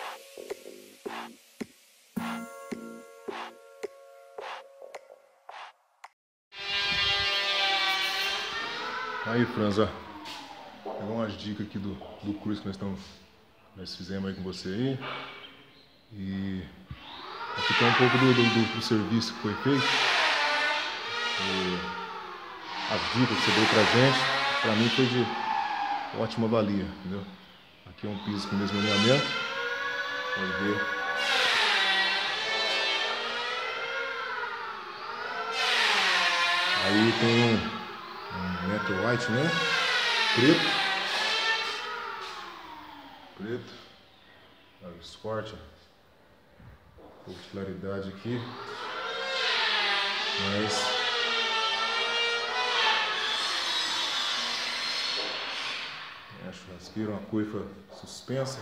Aí, Franz, ó, pegou umas dicas aqui do curso que nós fizemos aí com você aí. E aqui tá um pouco do serviço que foi feito. E as dicas que você deu pra gente, pra mim foi de ótima valia, entendeu? Aqui é um piso com o mesmo alinhamento. Pode ver. Aí tem um metal white, né? Preto. Olha o Sport, um pouco de claridade aqui, mas a churrasqueira, uma coifa suspensa.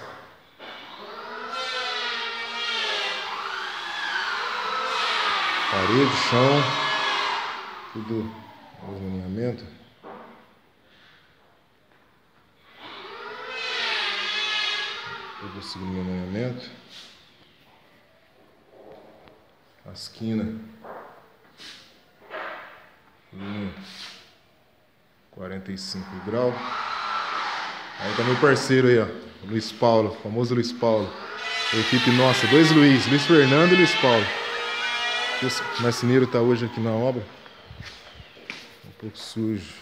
Parede, chão, tudo no alinhamento. Tudo seguindo o alinhamento. A esquina 45 graus. Aí tá meu parceiro aí, ó, Luiz Paulo, famoso Luiz Paulo. A equipe nossa, dois Luiz Fernando e Luiz Paulo. O marceneiro tá hoje aqui na obra. Um pouco sujo.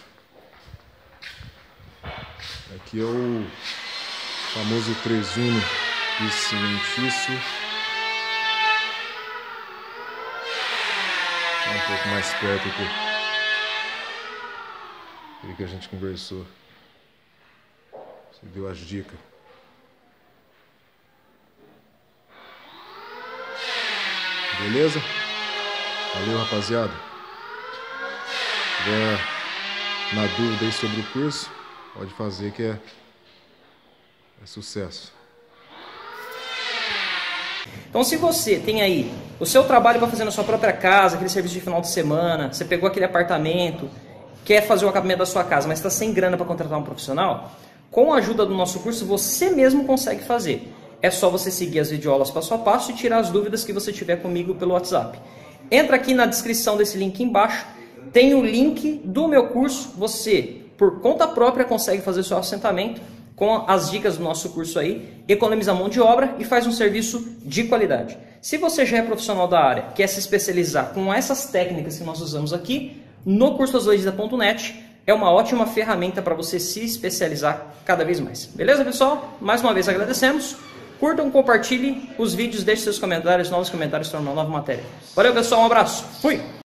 Aqui é o famoso 3-1 piso cimentício. Um pouco mais perto aqui. Aquele que a gente conversou. Você deu as dicas. Beleza? Valeu, rapaziada. Se tiver na dúvida aí sobre o curso, pode fazer que é sucesso. Então, se você tem aí o seu trabalho para fazer na sua própria casa, aquele serviço de final de semana, você pegou aquele apartamento, quer fazer o acabamento da sua casa, mas está sem grana para contratar um profissional, com a ajuda do nosso curso você mesmo consegue fazer. É só você seguir as videoaulas passo a passo e tirar as dúvidas que você tiver comigo pelo WhatsApp. Entra aqui na descrição desse link embaixo, tem o link do meu curso, você, por conta própria, consegue fazer seu assentamento com as dicas do nosso curso aí, economiza mão de obra e faz um serviço de qualidade. Se você já é profissional da área, quer se especializar com essas técnicas que nós usamos aqui, no curso azuleje's.net é uma ótima ferramenta para você se especializar cada vez mais. Beleza, pessoal? Mais uma vez agradecemos. Curtam, compartilhem os vídeos, deixem seus comentários, novos comentários para uma nova matéria. Valeu, pessoal, um abraço. Fui!